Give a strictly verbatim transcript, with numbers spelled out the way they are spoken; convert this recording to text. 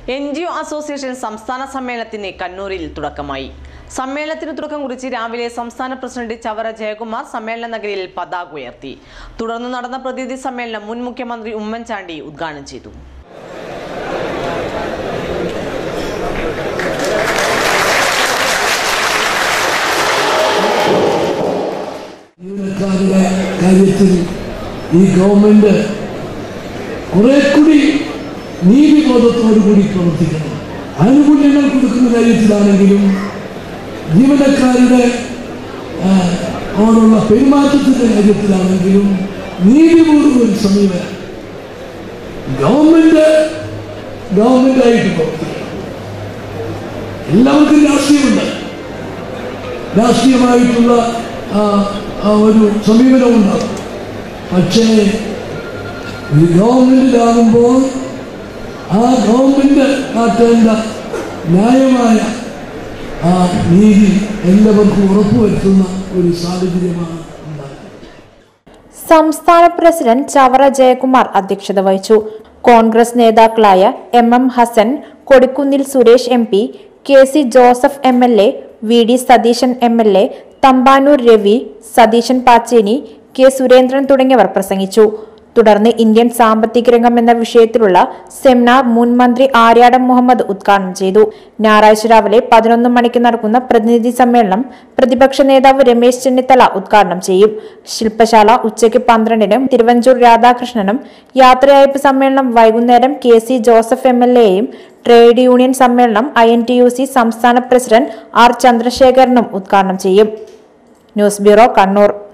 N G O association സംസ്ഥാന സമ്മേളനത്തിന് കണ്ണൂരിൽ തുടക്കമായി. സമ്മേളനത്തിന് തുടക്കം കുറിച്ച് രാവിലെ സംസ്ഥാന പ്രസിഡന്റ് ചവറ ജയകുമാർ സമ്മേളന നഗരിയിൽ പതാക ഉയർത്തി. തുടർന്ന് നടന്ന പ്രതിനിധി സമ്മേളനം മുൻ മുഖ്യമന്ത്രി ഉമ്മൻചാണ്ടി ഉദ്ഘാടനം ചെയ്തു. ഈ ഗവൺമെന്റ് കുറെ കൂടി നീതിബോധത്തോടു കൂടി പ്രവർത്തിക്കണം. ആനുകൂല്യങ്ങൾ കൊടുക്കുന്ന കാര്യത്തിലാണെങ്കിലും ജീവനക്കാരുടെ അവരുള്ള പെരുമാറ്റത്തിന്റെ കാര്യത്തിലാണെങ്കിലും നീതിപൂർവ്വം ഒരു സമീപനം ഗവൺമെന്റ് ഗവൺമെന്റായിട്ട് പ്രവർത്തിക്കണം. എല്ലാവർക്കും രാഷ്ട്രീയമുണ്ട്, രാഷ്ട്രീയമായിട്ടുള്ള ഒരു സമീപനമുണ്ടാകും. പക്ഷേ ഈ ഗവൺമെന്റിലാകുമ്പോൾ ആ ഗവൺമെന്റ് കാട്ടേണ്ട ന്യായമായ ആ നീതി എല്ലാവർക്കും ഉറപ്പുവരുത്തുന്ന ഒരു സാഹചര്യമാണ് ഉണ്ടാകുന്നത്. സംസ്ഥാന പ്രസിഡന്റ് ചവറ ജയകുമാർ അധ്യക്ഷത വഹിച്ചു. കോൺഗ്രസ് നേതാക്കളായ M M Hasan, Kodikunnil Suresh M P, K C Joseph M L A, V D Satheesan M L A, Thampanoor Ravi, Satheesan Pacheni, K Surendran തുടങ്ങിയവർ പ്രസംഗിച്ചു. തുടർന്ന് ഇന്ത്യൻ സാമ്പത്തിക രംഗം എന്ന വിഷയത്തിലുള്ള സെമിനാർ മുൻ മന്ത്രി ആര്യാടൻ മുഹമ്മദ് ഉദ്ഘാടനം ചെയ്തു. ഞായറാഴ്ച രാവിലെ പതിനൊന്ന് മണിക്ക് നടക്കുന്ന പ്രതിനിധി സമ്മേളനം പ്രതിപക്ഷ നേതാവ് രമേശ് ചെന്നിത്തല ഉദ്ഘാടനം ചെയ്യും. ശില്പശാല ഉച്ചയ്ക്ക് പന്ത്രണ്ടിന് തിരുവഞ്ചൂർ രാധാകൃഷ്ണനും, യാത്രയയപ്പ് സമ്മേളനം വൈകുന്നേരം K C Joseph M L എയും, ട്രേഡ് യൂണിയൻ സമ്മേളനം I N T U C സംസ്ഥാന പ്രസിഡന്റ് ആർ ചന്ദ്രശേഖരനും ഉദ്ഘാടനം ചെയ്യും. News bureau, Kannur.